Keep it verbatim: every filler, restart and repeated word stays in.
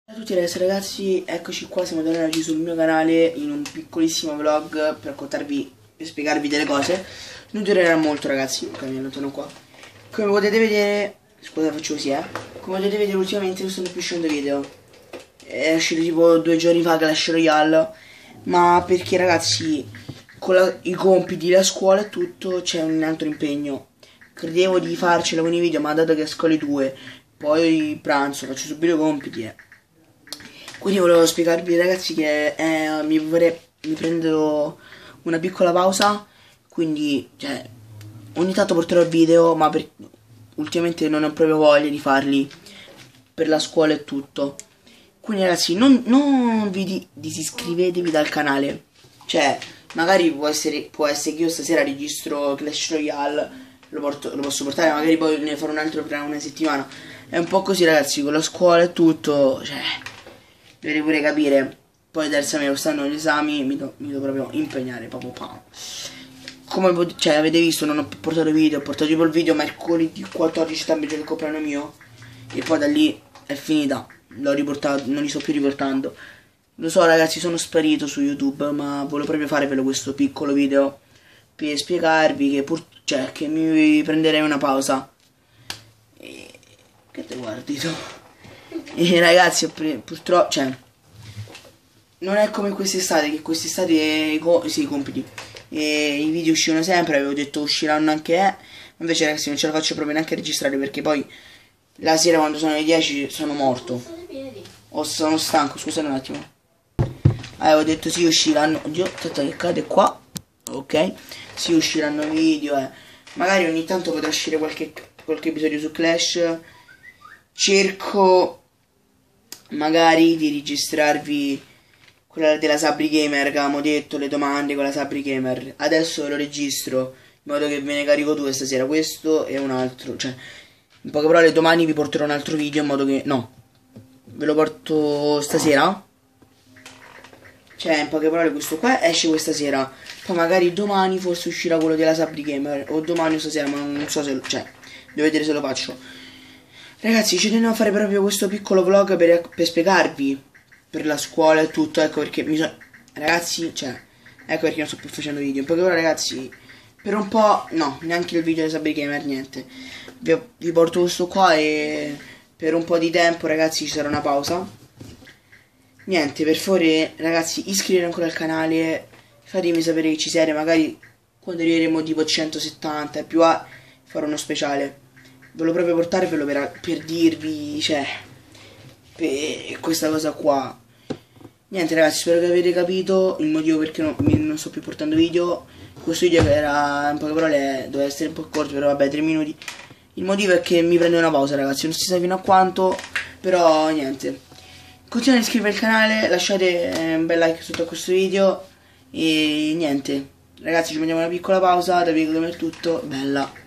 Ciao a tutti ragazzi, ragazzi, eccoci qua, siamo tornati oggi sul mio canale in un piccolissimo vlog per raccontarvi e spiegarvi delle cose. Non durerà molto ragazzi, ok, mi allontano qua. Come potete vedere, scusa faccio così eh, come potete vedere ultimamente non stanno più uscendo video. È uscito tipo due giorni fa Clash Royale, ma perché ragazzi, con la, i compiti, la scuola e tutto c'è un altro impegno. Credevo di farcela con i video, ma dato che esco alle due, poi pranzo, faccio subito i compiti eh. Quindi volevo spiegarvi ragazzi che eh, mi, vorrei, mi prendo una piccola pausa, quindi cioè, ogni tanto porterò video, ma per, ultimamente non ho proprio voglia di farli per la scuola e tutto. Quindi ragazzi non, non vi di, disiscrivetevi dal canale, cioè magari può essere, può essere che io stasera registro Clash Royale, lo, porto, lo posso portare, magari poi ne farò un altro tra una settimana. È un po' così ragazzi, con la scuola e tutto, cioè... Dovete pure capire, poi terza media quest'anno gli esami mi, do, mi devo proprio impegnare, proprio pam. Come cioè, avete visto, non ho più portato video, ho portato tipo il video mercoledì quattordici settembre, del compleanno mio, e poi da lì è finita, l'ho riportato, non li sto più riportando. Lo so ragazzi, sono sparito su YouTube, ma volevo proprio farvelo questo piccolo video per spiegarvi che pur, cioè, che mi prenderei una pausa. E... che te guardi tu? E ragazzi, purtroppo, cioè, non è come quest'estate, che quest'estate i, co sì, i compiti e i video uscivano sempre, avevo detto usciranno anche, eh, invece ragazzi non ce la faccio proprio neanche a registrare perché poi la sera quando sono le dieci sono morto, o sono stanco, scusate un attimo. Avevo detto sì usciranno, oddio, aspetta che cade qua, ok, sì usciranno video, eh. Magari ogni tanto potrà uscire qualche, qualche episodio su Clash, cerco... magari di registrarvi quella della Sabri Gamer che avevamo detto, le domande con la Sabri Gamer. Adesso lo registro in modo che ve ne carico due stasera, questo e un altro, cioè in poche parole domani vi porterò un altro video in modo che, no, ve lo porto stasera, cioè in poche parole questo qua esce questa sera, poi magari domani forse uscirà quello della Sabri Gamer, o domani o stasera, ma non so se, cioè devo vedere se lo faccio. Ragazzi, ci tenevo a fare proprio questo piccolo vlog per, per spiegarvi per la scuola e tutto, ecco perché mi so... ragazzi, cioè, ecco perché non sto più facendo video, in poche ore ragazzi, per un po', no, neanche il video di Sabri Gamer, niente, vi, vi porto questo qua e per un po' di tempo ragazzi ci sarà una pausa, niente, per favore ragazzi iscrivetevi ancora al canale, fatemi sapere che ci siete, magari quando arriveremo tipo centosettanta e più a farò uno speciale. Volevo proprio portarvelo per, per dirvi, cioè, per questa cosa qua. Niente ragazzi, spero che avete capito il motivo perché non, non sto più portando video. Questo video che era, in poche parole, doveva essere un po' corto, però vabbè, tre minuti. Il motivo è che mi prendo una pausa ragazzi, non si sa fino a quanto, però niente. Continuate a iscrivervi al canale, lasciate un bel like sotto a questo video e niente. Ragazzi, ci prendiamo una piccola pausa, da video come è tutto, bella.